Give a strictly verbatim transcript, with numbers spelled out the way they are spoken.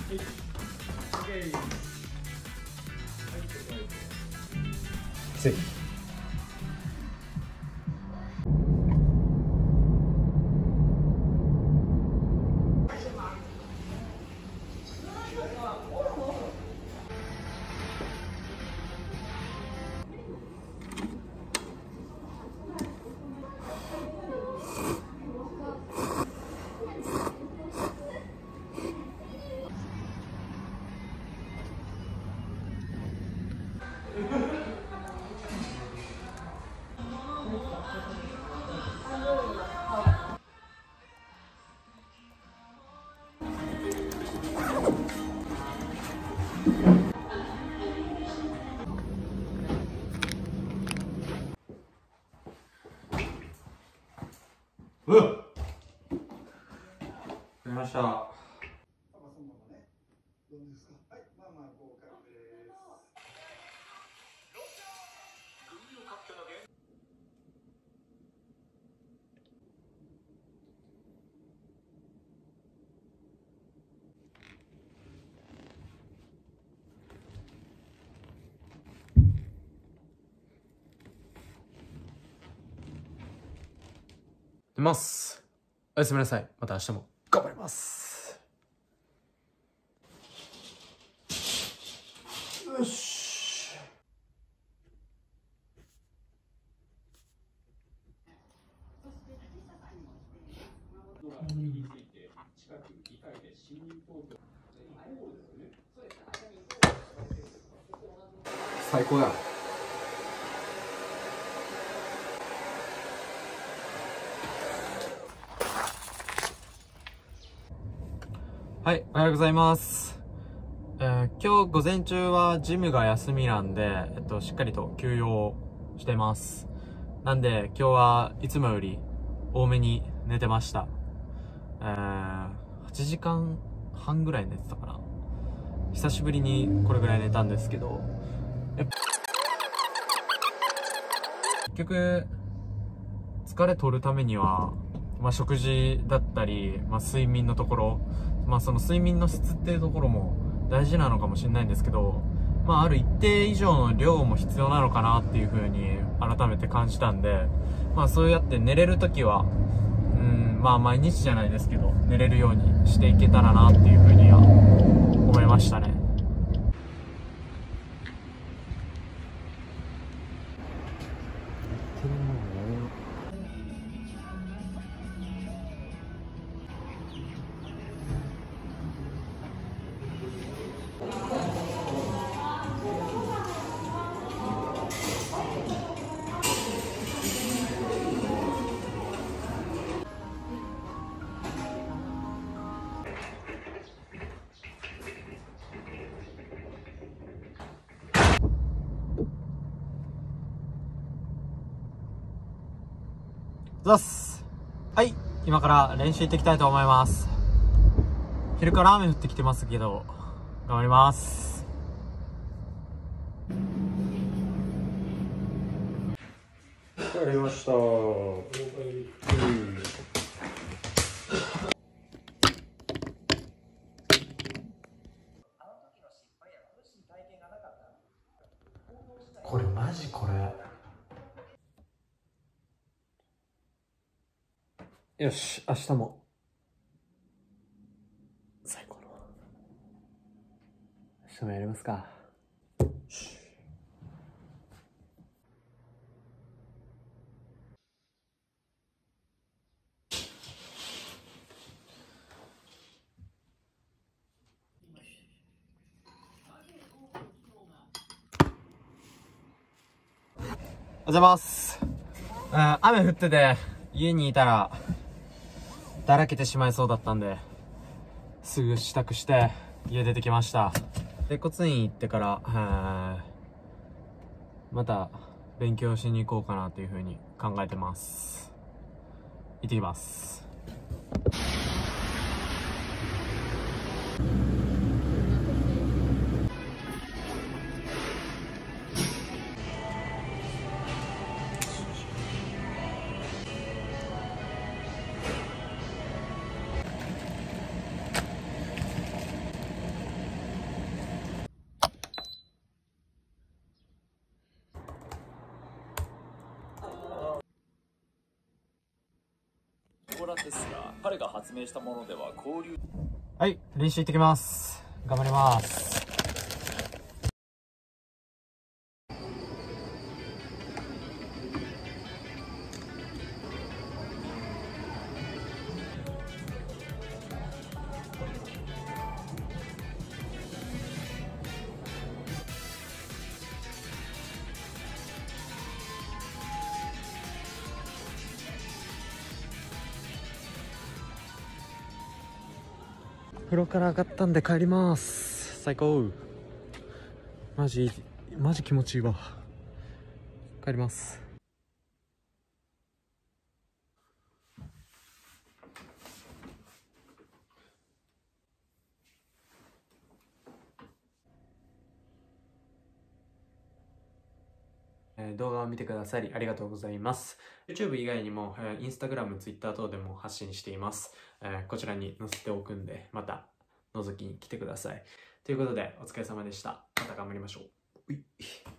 ついうわっ、やりました。出ます。おやすみなさい。また明日も頑張ります。よし。最高だ。はい、おはようございます。えー、今日午前中はジムが休みなんで、えっと、しっかりと休養してます。なんで、今日はいつもより多めに寝てました。えー、はちじかんはんぐらい寝てたかな。久しぶりにこれぐらい寝たんですけど、結局、疲れ取るためには、まあ、食事だったり、まあ、睡眠のところ、まあ、その睡眠の質っていうところも大事なのかもしれないんですけど、まあ、ある一定以上の量も必要なのかなっていう風に改めて感じたんで、まあ、そうやって寝れるときは、うん、まあ、毎日じゃないですけど、寝れるようにしていけたらなっていう風には思いましたね。ざっす。はい、今から練習行っていきたいと思います。昼から雨降ってきてますけど、頑張ります。やりました。うん、これマジこれ。よし、明日も最高の明日もやりますか。おはようございます。うん、雨降ってて家にいたらだらけてしまいそうだったんで、すぐ支度して家出てきました。接骨院行ってから、また勉強しに行こうかなというふうに考えてます。行ってきます。 彼が発明したものでは交流。 はい、練習行ってきます。頑張ります。風呂から上がったんで帰ります。最高。マジマジ気持ちいいわ。帰ります。えー動画を見てくださりありがとうございます。YouTube 以外にも、えー、Instagram、Twitter 等でも発信しています。えーこちらに載せておくんで、また覗きに来てください。ということで、お疲れ様でした。また頑張りましょう。うい